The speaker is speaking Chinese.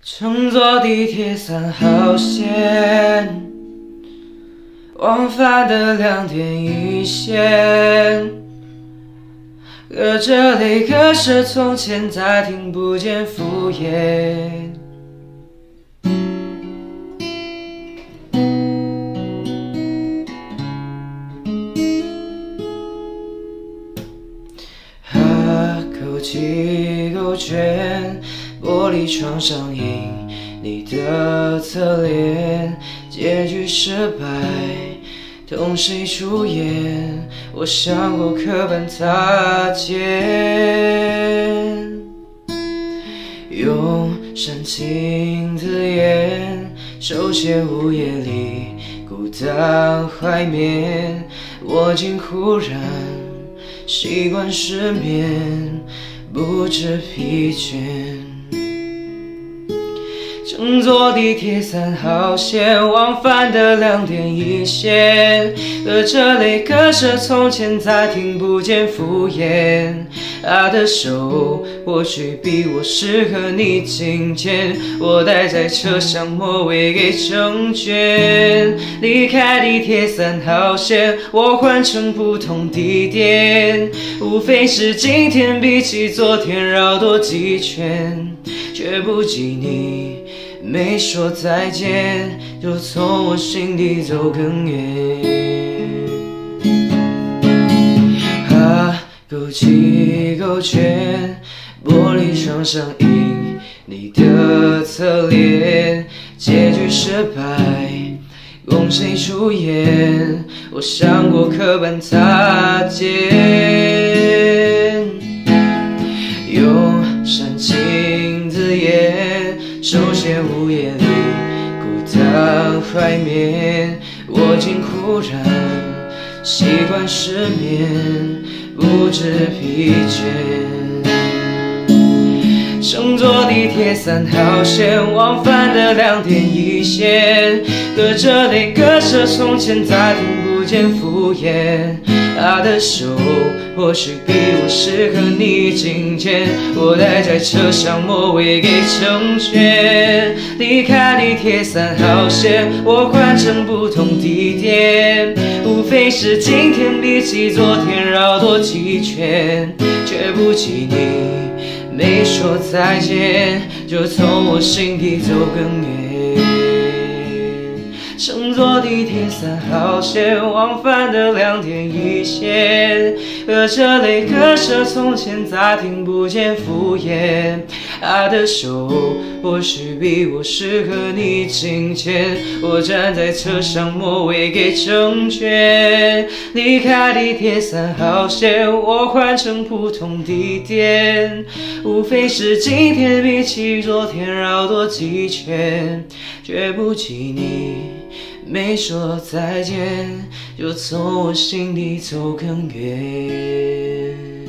乘坐地铁3号线，往返的2点1线，隔着泪割舍从前，再听不见敷衍。勾起勾圈，玻璃窗上映你的侧脸，结局失败，同谁出演？我想过刻板擦肩，用煽情字眼手写午夜里孤单怀缅，我竟忽然习惯失眠，不知疲倦。乘坐地铁3号线，往返的2点1线，隔着泪割舍从前，再听不见敷衍。他的手或许比我适合你紧牵，我待在车厢末尾给成全。离开地铁3号线，我换乘不同地点，无非是今天比起昨天绕多几圈，却不及你没说再见，就从我心底走更远。勾起勾圈，玻璃窗上映你的侧脸，结局失败，共谁出演？我想过刻板擦肩，用煽情字眼手写午夜里孤单怀缅，我竟忽然习惯失眠，不知疲倦。乘坐地铁3号线，往返的2点1线，隔着泪割舍从前，再听不见敷衍。他的手或许比我适合你紧牵，我待在车厢末尾给成全。离开地铁3号线，我换乘不同地点，无非是今天比起昨天绕多几圈，却不及你没说再见，就从我心底走更远。乘坐地铁3号线，往返的2点1线，隔着泪割舍从前，再听不见敷衍。他的手或许比我适合你紧牵，我站在车厢末尾给成全。离开地铁3号线，我换乘不同地点，无非是今天比起昨天绕多几圈，却不及你没说再见，就从我心底走更远。